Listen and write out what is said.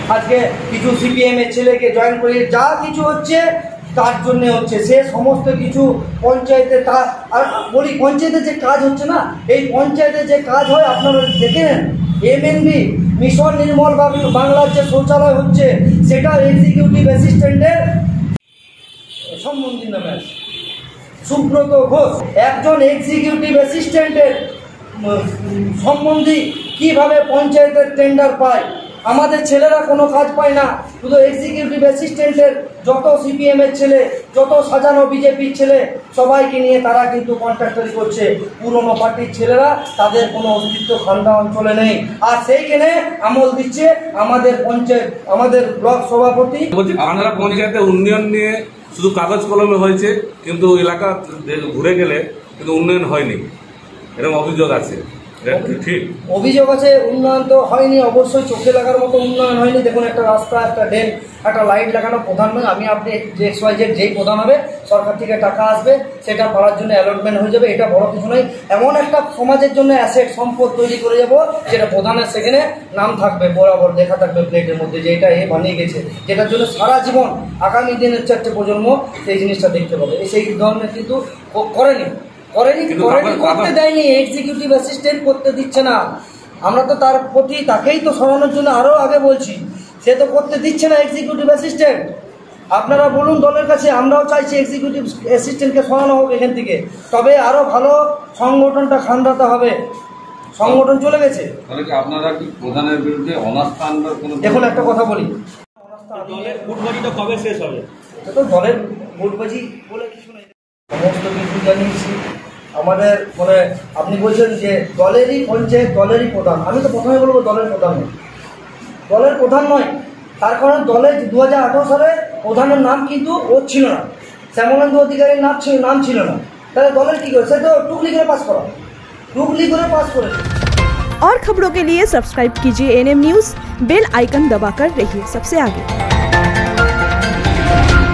আজকে কিছু সিপিএম এর ছেলেকে জয়েন করিয়ে যা কিছু হচ্ছে তার জন্য হচ্ছে। সে সমস্ত কিছু পঞ্চায়েতে আর বলি পঞ্চায়েতের যে কাজ হচ্ছে না, এই পঞ্চায়েতের যে কাজ হয় আপনারা দেখে নেন। MNB মিশন নির্মল বাংলার যে শৌচালয় হচ্ছে সেটা এক্সিকিউটিভ অ্যাসিস্ট্যান্টের সম্বন্ধী নামে আছে সুব্রত ঘোষ। একজন এক্সিকিউটিভ অ্যাসিস্ট্যান্টের সম্বন্ধী কিভাবে পঞ্চায়েতের টেন্ডার পায়? আমাদের ছেলেরা কোনো কাজ পায় না, শুধু এক্সিকিউটিভ অ্যাসিস্ট্যান্টের যত সিপিএম এর ছেলে, যত সাজানো বিজেপির ছেলে, সবাইকে নিয়ে তারা কিন্তু কন্ট্রাক্টারি করছে। পুরনো পার্টির ছেলেরা, তাদের কোনো অস্তিত্ব খান্ডা অঞ্চলে নেই। আর সেইখানে আমল দিচ্ছে আমাদের পঞ্চায়েত, আমাদের ব্লক সভাপতি। আপনারা পঞ্চায়েতের উন্নয়ন নিয়ে শুধু কাগজ কলমে হয়েছে, কিন্তু এলাকা ঘুরে গেলে কিন্তু উন্নয়ন হয়নি, এরকম অভিযোগ আছে। ঠিক অভিযোগ আছে, উন্নয়ন তো হয়নি, অবশ্যই চোখে লাগার মতো উন্নয়ন হয়নি। দেখুন, একটা রাস্তা, একটা ড্রেন, একটা লাইট লাগানো প্রধান নয়। আপনি XYZ যেই প্রধান হবে, সরকার থেকে টাকা আসবে, সেটা পাওয়ার জন্য অ্যালটমেন্ট হয়ে যাবে, এটা বড় কিছু নয়। এমন একটা সমাজের জন্য অ্যাসেট সম্পদ তৈরি করে যাবো যেটা প্রধানের সেখানে নাম থাকবে, বরাবর দেখা থাকবে প্লেটের মধ্যে যে এটা এ বানিয়ে গেছে, যেটার জন্য সারা জীবন আগামী দিনের 4টে প্রজন্ম সেই জিনিসটা দেখতে পাবে। সেই ধরনের কিন্তু করেনি, করতে দেয়নি, এক্সিকিউটিভ অ্যাসিস্ট্যান্ট করতে দিচ্ছে না। আমরা তো তার প্রতি তাকেই তো সরানোর জন্য আরও আগে বলছি, সে তো করতে দিচ্ছে না এক্সিকিউটিভ অ্যাসিস্ট্যান্ট। আপনারা বলুন দলের কাছে, আমরাও চাইছি এক্সিকিউটিভ অ্যাসিস্ট্যান্টকে সরানো হোক এখান থেকে, তবে আরও ভালো সংগঠনটা খান্দাতে হবে। সংগঠন চলে গেছে। আপনারা কি প্রধানের বিরুদ্ধে অনাস্থা আনবার কোনো? দেখুন, একটা কথা বলি, দলের ভোটবাজিটা কবে শেষ হবে? তো দলের ভোটবাজি বলে কিছু নেই, সমস্ত কিছু জানিয়েছি। আমাদের মানে আপনি বলছেন যে দলেরই পঞ্চায়েত, দলেরই প্রধান। আমি তো প্রথমে বলবো দলের প্রধান নয়, দলের প্রধান নয়। তার কারণ দলের 2018 সালে প্রধানের নাম কিন্তু ওর ছিল না, শ্যামলেন্দু অধিকারীর নাম ছিল না। তাহলে দলের কী করে? সে তো টুকলি করে পাস করেছে। और खबरों के लिए सब्सक्राइब कीजिए NM न्यूज़, बेल आइकन दबाकर रहिए सबसे आगे।